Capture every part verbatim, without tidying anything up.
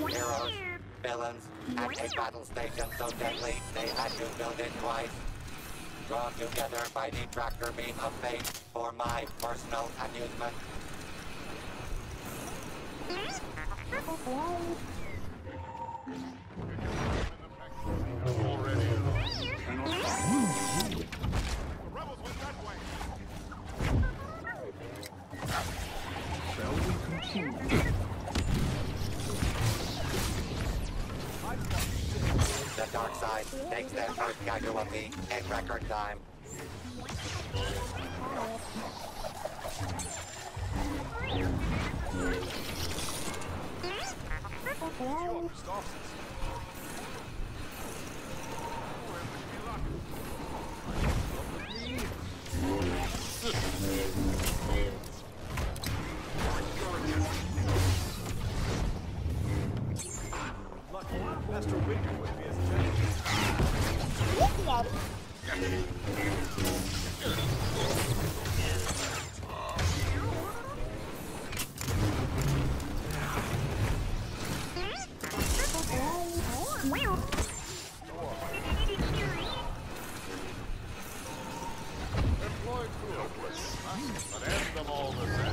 Heroes, villains, and a battle station so deadly they had to build it twice. Drawn together by the tractor beam of fate for my personal amusement. The dark side takes their first casualty in record time. Master Winger would be as gentle. Employ crew hopeless, but end them all the same.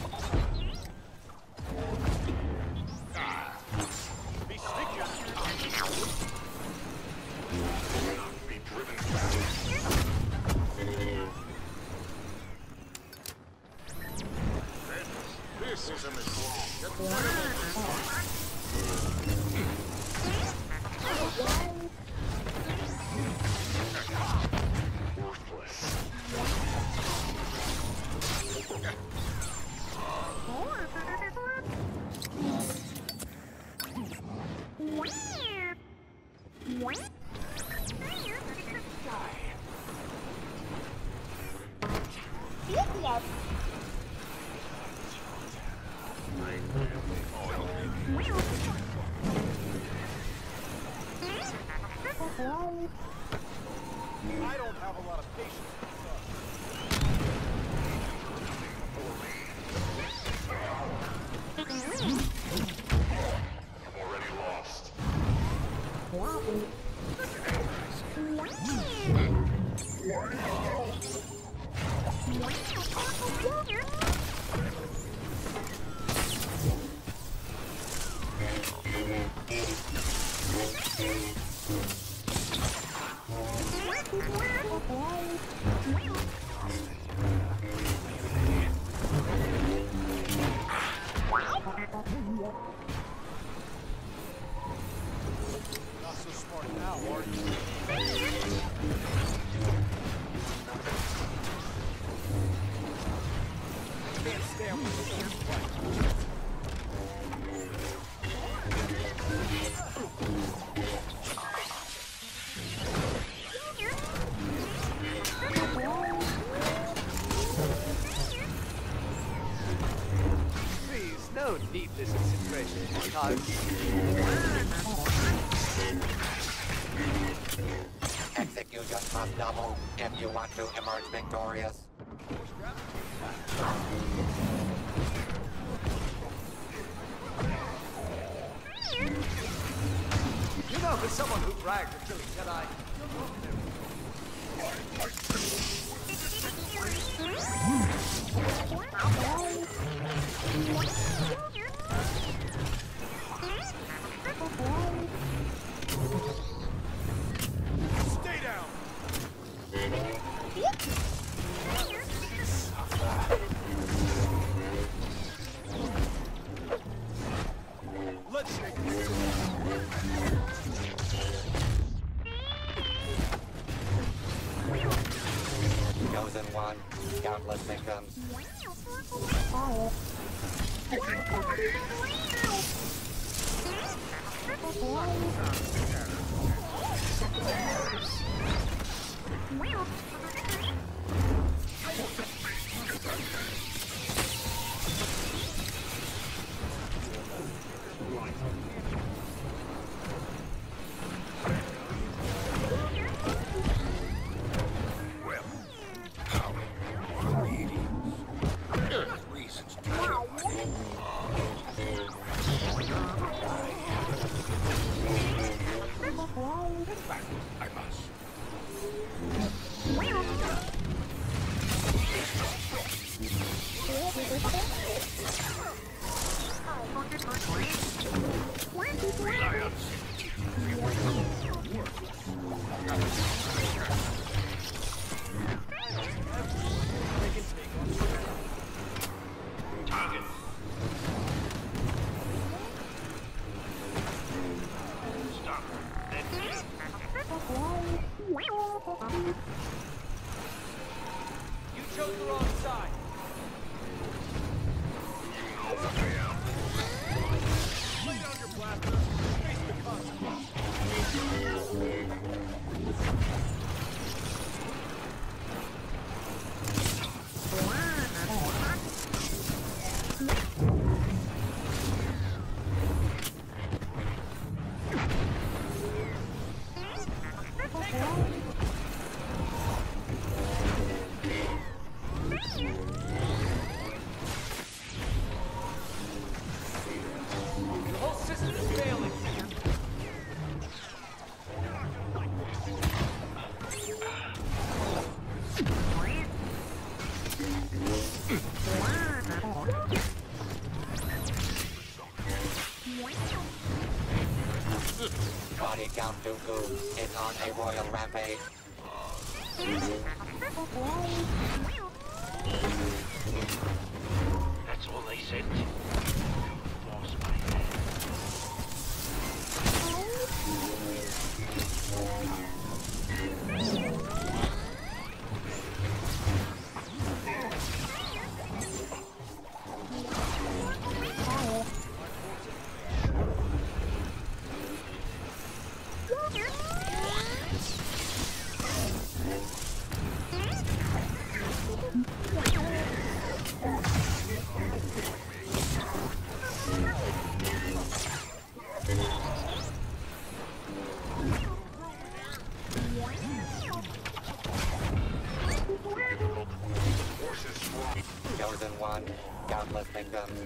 Be sticky. Be driven back. This is a mistake. Get rid of worthless. I don't have a lot of patience. I'm already lost. Not so smart now, are you? Can't stand with this fight. Please, no needless consideration for time. Execution must double if you want to emerge victorious. You know, for someone who bragged of killing Jedi, stay down. Let's shake this. Chosen one, countless victims. body Count Dooku is on a royal rampage. That's all they said. Force my hand. Chosen one, countless victims.